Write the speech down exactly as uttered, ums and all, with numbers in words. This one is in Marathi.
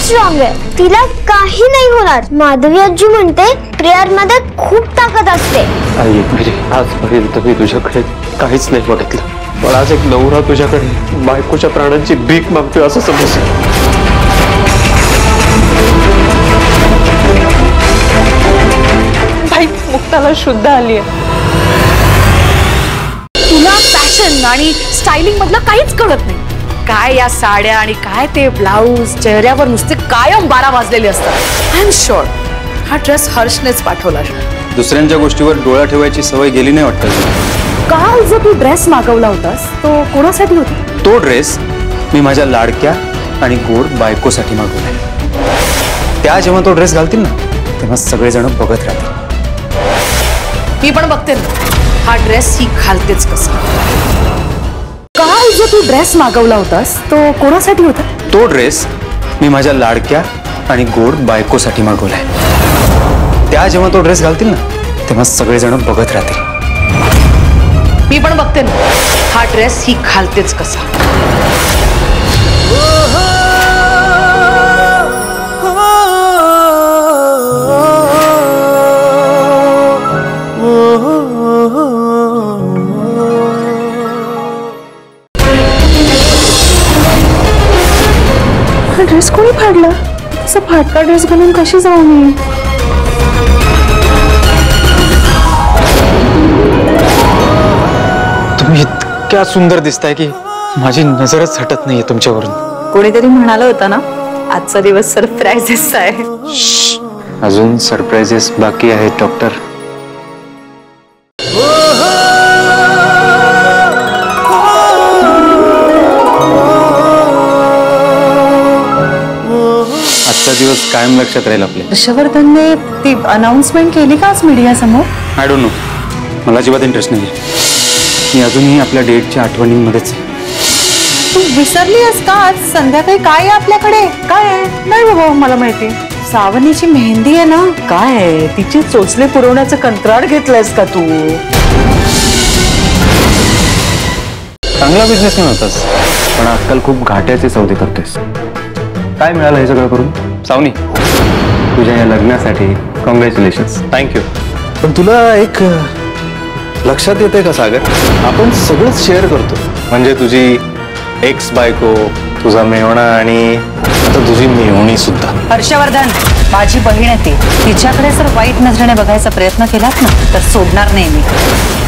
स्ट्रॉंग आहे, तिला काही नाही होणार. माधवी आजी म्हणते प्रेयर मध्ये खूप ताकद असते. आई मेरी, आजपर्यंत मी तुझ्याकडे काहीच नाही बघितलं, पण आज एक नवरा तुझ्याकडे बायकोच्या प्राणांची भीक मागतोय असं समजलं. भाई मुक्ताला शुद्ध आली आहे. तुला फॅशन आणि स्टायलिंग मधलं काहीच कळत नाही. काय या साड्या आणि काय ते ब्लाऊज, चेहऱ्यावर नुसते कायम बारा वाजलेले असतात. आय एम शुअर हा ड्रेस हर्षनेच पाठवला. दुसऱ्यांच्या गोष्टीवर डोळा ठेवायची सवय गेली नाही वाटतं. काल जो तू ड्रेस मागवला होतास तो कोणासाठी होता? तो ड्रेस मी माझ्या लाडक्या आणि गोड बायकोसाठी मागवलाय. त्या जेव्हा तो ड्रेस घालतील ना तेव्हा सगळेजण बघत राहतील. मी पण बघते ना हा ड्रेस ही घालतेच कसा. काल जो तू ड्रेस मागवला होतास तो कोणासाठी होता? तो ड्रेस मी माझ्या लाडक्या आणि गोड बायकोसाठी मागवलाय. त्या जेव्हा तो ड्रेस घालतील ना तेव्हा सगळेजण बघत राहतील. मी पण बघते ना हा ड्रेस ही घालतेच कसा. ड्रेस कोणी फाडला? असं फाटका ड्रेस घालून कशी जाऊ मी? तुम्ही इतक्या सुंदर दिसताय की माझी नजरच हटत नाहीये तुमच्यावरून. कोणीतरी म्हणालं होतं ना आजचा दिवस सरप्राइजेस आहे. अजून सरप्राइजेस बाकी आहेत डॉक्टर. आजचा दिवस कायम लक्षात राहील आपल्या. हर्षवर्धनने ती अनाउन्समेंट केली का आज मीडिया समोर? आय डोंट नो, मला अजिबात इंटरेस्ट नाहीये. मी अजूनही आपल्या डेटच्या आठवणींमध्येच आहे. तू विसरली आहेस का? आज संध्याकाळी काय आहे आपल्याकडे? काय आहे? नाही बाबा मला माहिती. सावनीची मेहंदी आहे ना. काय आहे? तिचे चोचले पुरवण्याचं कंत्राट घेतलंयस का तू? चांगला बिझनेसमॅन होतास, पण आजकाल खूप घाट्याचे सौदे करतोयस. काय मिळालं हे सगळं करून? सावनी, तुझ्या या लग्नासाठी कॉंग्रॅच्युलेशन्स. थँक्यू. पण तुला एक लक्षात येते का सागर, आपण सगळंच शेअर करतो. म्हणजे तुझी एक्स बायको, तुझा मेवणा आणि आता तुझी मेवणी सुद्धा. हर्षवर्धन, माझी बहीण आहे ती. तिच्याकडे जर वाईट नजरेने बघायचा प्रयत्न केलात ना तर सोडणार नाही मी.